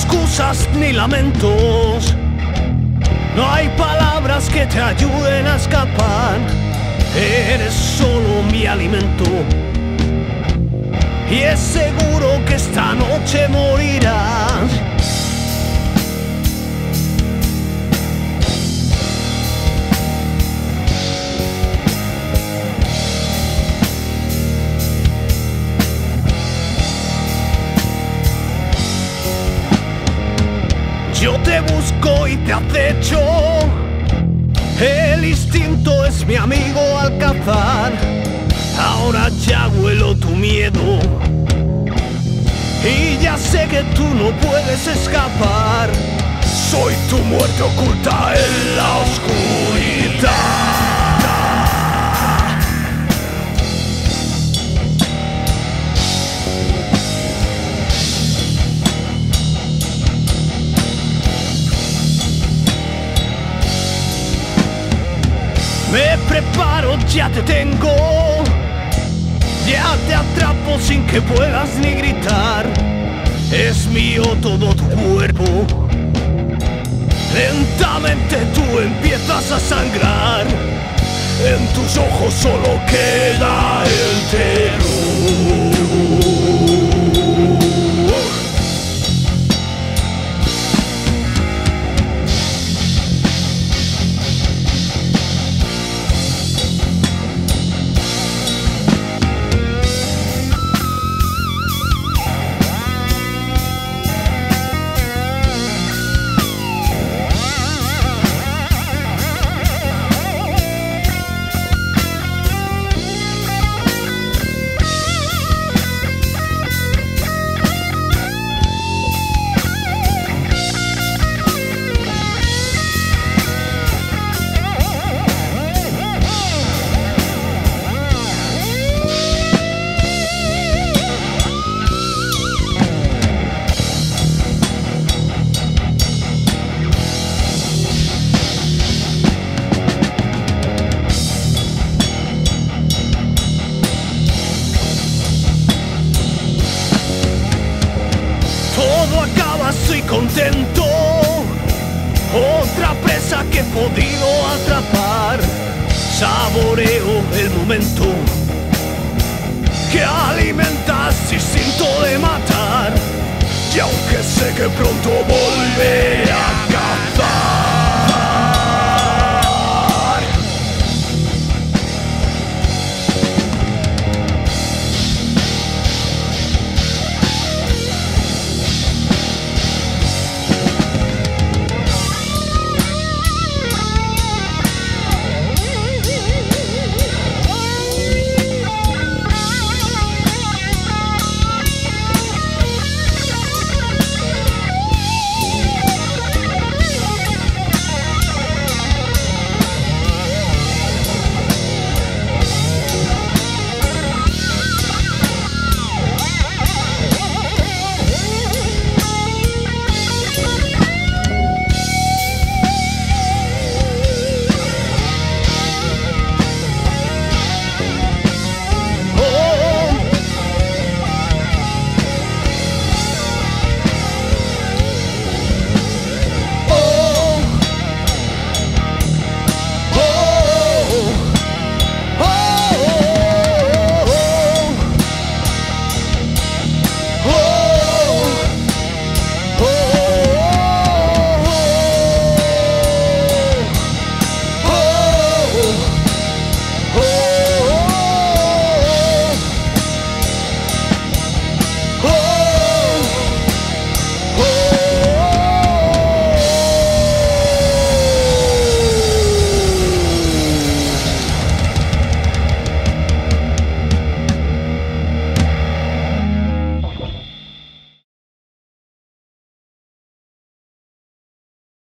excusas ni lamentos, no hay palabras que te ayuden a escapar. Eres solo mi alimento y es seguro que esta noche morirás. Yo te busco y te acecho, el instinto es mi amigo al cazar. Ahora ya huelo tu miedo y ya sé que tú no puedes escapar. Soy tu muerte oculta en la oscuridad. Me preparo, ya te tengo, ya te atrapo sin que puedas ni gritar. Es mío todo tu cuerpo, lentamente tú empiezas a sangrar. En tus ojos solo queda el terror. Todo acaba, estoy contento. Otra presa que he podido atrapar. Saboreo el momento que alimenta este instinto de matar. Y aunque sé que pronto volveré a cazar,